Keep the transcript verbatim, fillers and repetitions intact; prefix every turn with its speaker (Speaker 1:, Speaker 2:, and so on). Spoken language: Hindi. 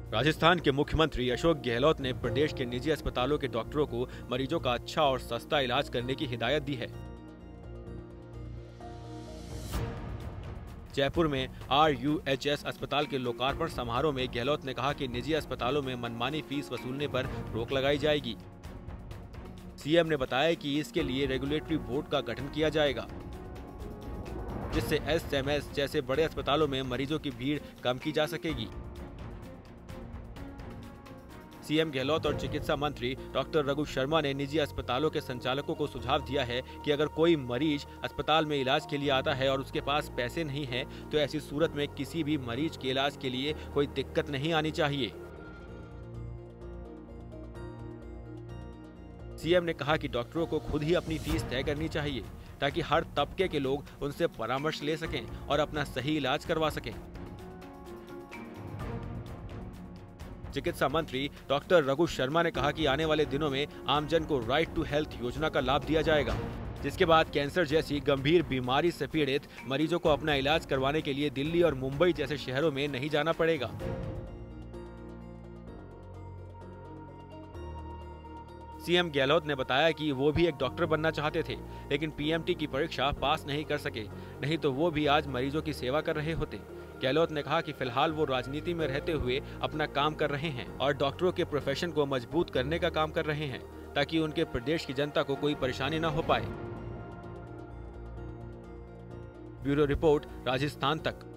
Speaker 1: राजस्थान के मुख्यमंत्री अशोक गहलोत ने प्रदेश के निजी अस्पतालों के डॉक्टरों को मरीजों का अच्छा और सस्ता इलाज करने की हिदायत दी है। जयपुर में आर यू एच एस अस्पताल के लोकार्पण समारोह में गहलोत ने कहा कि निजी अस्पतालों में मनमानी फीस वसूलने पर रोक लगाई जाएगी। सीएम ने बताया कि इसके लिए रेगुलेटरी बोर्ड का गठन किया जाएगा, जिससे एस एम एस जैसे बड़े अस्पतालों में मरीजों की भीड़ कम की जा सकेगी। सीएम गहलोत और चिकित्सा मंत्री डॉक्टर रघु शर्मा ने निजी अस्पतालों के संचालकों को सुझाव दिया है कि अगर कोई मरीज अस्पताल में इलाज के लिए आता है और उसके पास पैसे नहीं हैं, तो ऐसी सूरत में किसी भी मरीज के इलाज के लिए कोई दिक्कत नहीं आनी चाहिए। सीएम ने कहा कि डॉक्टरों को खुद ही अपनी फीस तय करनी चाहिए, ताकि हर तबके के लोग उनसे परामर्श ले सकें और अपना सही इलाज करवा सकें। चिकित्सा मंत्री डॉक्टर रघु शर्मा ने कहा कि आने वाले दिनों में आमजन को राइट टू हेल्थ योजना का लाभ दिया जाएगा, जिसके बाद कैंसर जैसी गंभीर बीमारी से पीड़ित मरीजों को अपना इलाज करवाने के लिए दिल्ली और मुंबई जैसे शहरों में नहीं जाना पड़ेगा। सीएम गहलोत ने बताया कि वो भी एक डॉक्टर बनना चाहते थे, लेकिन पी एम टी की परीक्षा पास नहीं कर सके, नहीं तो वो भी आज मरीजों की सेवा कर रहे होते। गहलोत ने कहा कि फिलहाल वो राजनीति में रहते हुए अपना काम कर रहे हैं और डॉक्टरों के प्रोफेशन को मजबूत करने का काम कर रहे हैं, ताकि उनके प्रदेश की जनता को कोई परेशानी न हो पाए। ब्यूरो रिपोर्ट, राजस्थान तक।